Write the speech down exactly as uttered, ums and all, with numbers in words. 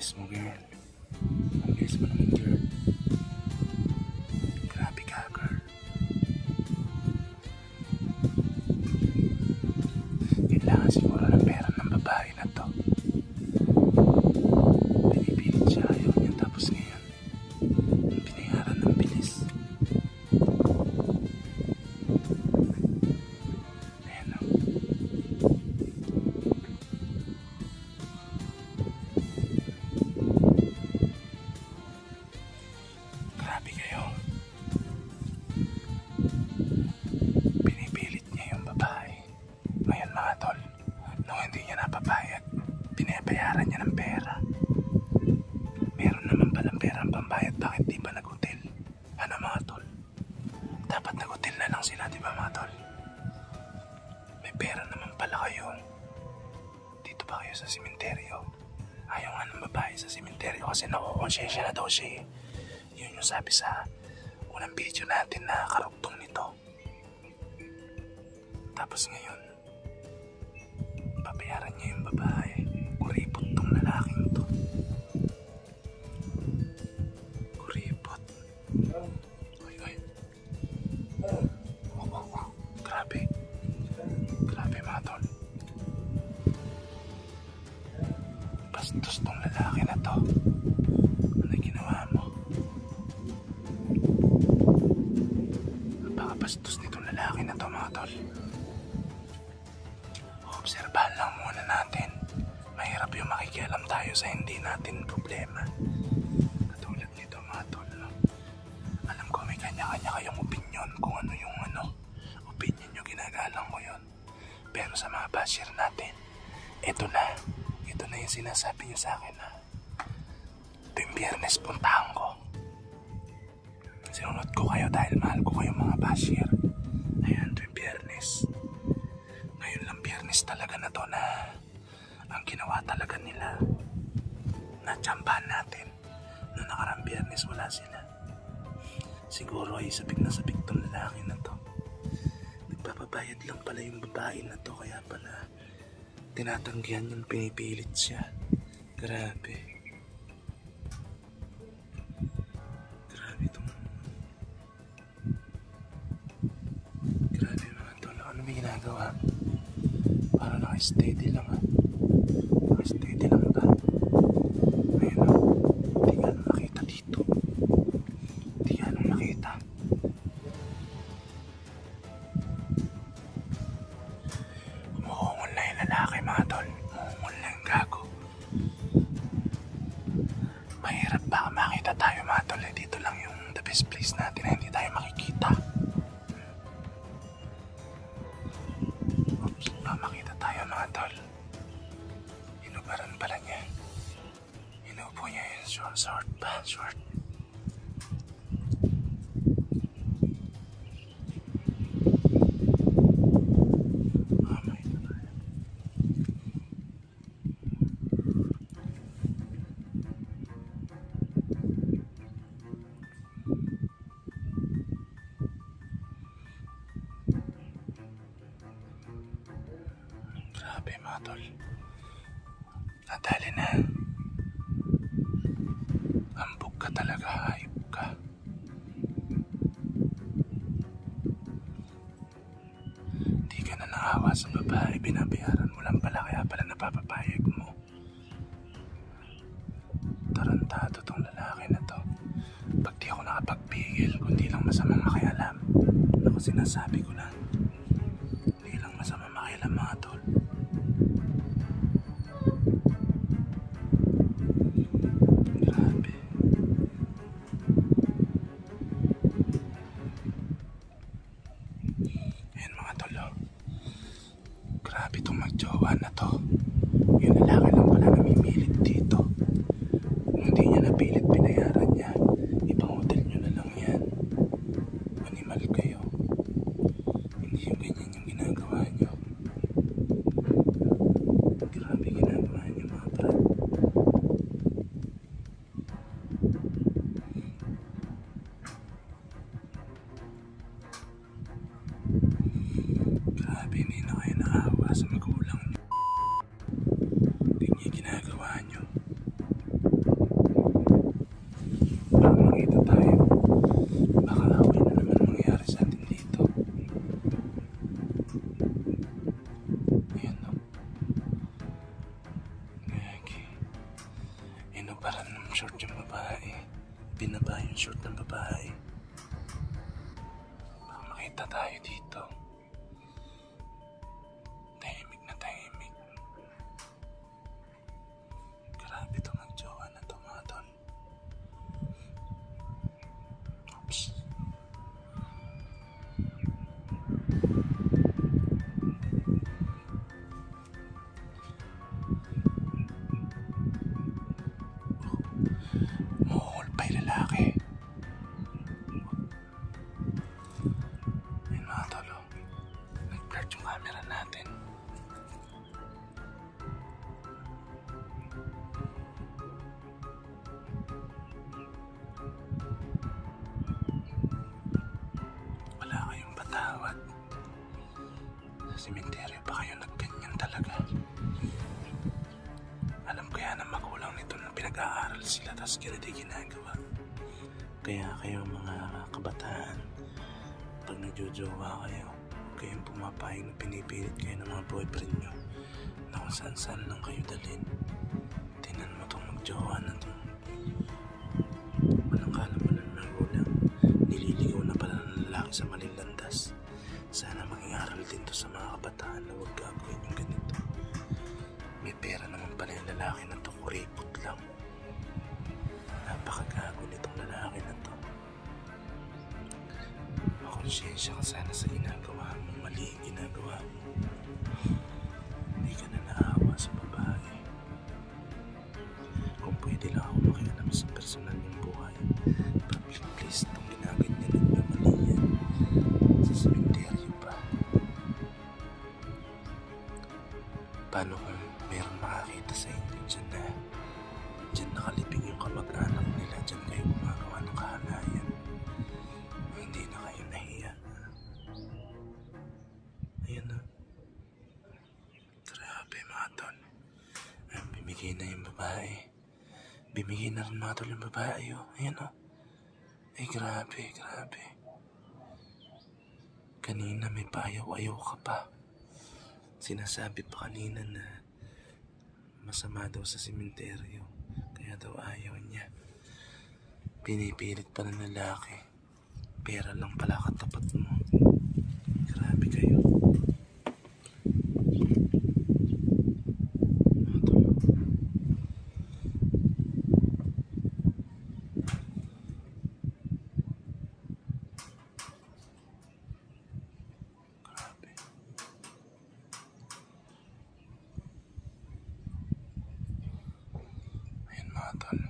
bilis mo, girl. Ang bilis mo naman, girl. Grabe ka, girl. Kailangan siguro ng pera ng babae na to. Pinipilit siya, ayaw niya. Tapos ngayon, binayaran ng bilis. Ayan o. Grabe kayo. Pinipilit niya yung babae. Ngayon mga tol, nung hindi niya napabayad, binabayaran niya ng pera. Meron naman palang pera ang pambayad, bakit di ba nag-hotel? Ano mga tol? Dapat nag-hotel na lang sila, di ba mga tol? May pera naman pala kayo. Dito ba kayo sa simenteryo? Ayaw nga ng babae sa simenteryo kasi nakukonsensya na daw siya. Yun yung sabi sa unang video natin na karugtong nito. Tapos ngayon, babayaran niya yung babae. Kuripot tong lalaking to. Kuripot. Oy, oy. Oh, oh, oh. Grabe. Grabe mga tol. Bastos tong lalaki na to. Ano ginawa mo? Napakabastos nitong lalaki na to mga tol. Obserbahan lang muna natin. Mahirap yung makikialam tayo sa hindi natin problema. Katulad nito mga tol, no? Alam ko may kanya-kanya kayong opinion kung ano yung ano opinion nyo, ginagalang ko yun. Pero sa mga basher natin, ito na ito na yung sinasabi nyo sa akin na tuwing Biyernes puntahan ko. Sinunod ko kayo dahil mahal ko kayong mga basher. Ayan, tuwing Biyernes. Ngayon lang Biyernes talaga na to na ang ginawa talaga nila. Natsambahan natin. Noong nakarang Biyernes wala sila. Siguro ay sabik na sabik tong lalaki na to. Nagpapabayad lang pala yung babae na to, kaya pala tinatanggihan yung pinipilit siya. Grabe. Grabe itong... Grabe mga tol. Ano may ginagawa? Parang naka-steady lang ha. Naka-steady lang ba? Ayun o. Hindi nga nung nakita dito. Hindi nga nung nakita. Umuungol na yung lalaki mga tol. Umuungol na yung gago. Mahirap baka makita tayo mga tol. Eh, dito lang yung the best place natin na hindi tayo makikita. Oops, baka makita tayo mga tol. Inubaran pala niya. Inupo niya yung short, short ba? Short. Oh, makita tayo. Grabe mga tol. Nadali na. Ambog ka talaga, hayop ka. Hindi ka na naawa sa babae, binabayaran mo lang pala, kaya pala napapapayag mo. Tarantado tong lalaki na to. Pag di ako nakapagpigil, kundi lang masamang makialam. Ako sinasabi ko lang. Hindi lang masamang makialam mga tol. Grabe. Ayan mga tol, oh. Grabe itong magjowa na to. Yung lalaki lang pala namimilit dito. Kung hindi niya napilit, binayaran niya. Ibang hotel nyo na lang yan. Animal kayo. Hindi yung ganyan yung ginagawa nyo. Grabe ginagawa nyo mga brad. Grabe, hindi na kayo naawa sa magulang nyo. Kita tayo dito. Tahimik na tahimik. Grabe to mag-jowa na to mga tol. Oops. Muhol pa yung lalaki. Ayun mga tol, oh. Nag-blur yung camera natin. Wala kayong patawad. Sa sementeryo pa kayo nagganyan talaga. Alam ko yan ang magulang nito na pinag-aaral sila tapos ganito ginagawa. Kaya kayo mga kabataan, pag nagjojowa kayo, kayong pumapayag na pinipilit kayo ng mga boyfriend nyo na kung saan saan lang kayo dalhin. Tinan mo itong magjowa na itong walang kalam-walang magulang. Nililigaw na pala ng lalaki sa maling landas. Sana maging aral din to sa mga kabataan na huwag gagawin yung ganito. May pera naman pala yung lalaki na to, kuripot lang. Napakagago nitong lalaki na to. Makonsyensya ka sana sa ginagawa mo, mali yung ginagawa mo. Hindi ka na naawa sa babae. Kung pwede lang ako makialam sa personal yung buhay, public place itong ginaganyan ninyo, mali yan. Sa sementeryo pa. Paano kung meron makakita sa inyo dyan na dyan nakalibing yung kamag-anak nila, dyan kayo gumagawa ng kahalayan, hindi na kayo nahiya. Ayan o. Grabe mga tol. Ayan, bimigay na yung babae. Bimigay na rin mga tol yung babae o. Ayan o. Ay grabe, grabe. Kanina may paayaw-ayaw ka pa. Sinasabi pa kanina na masama daw sa sementeryo, kaya daw ayaw niya. Pinipilit pa ng lalaki. Pera lang pala katapat mo. Grabe kayo. Grabe. Ayun mga tol.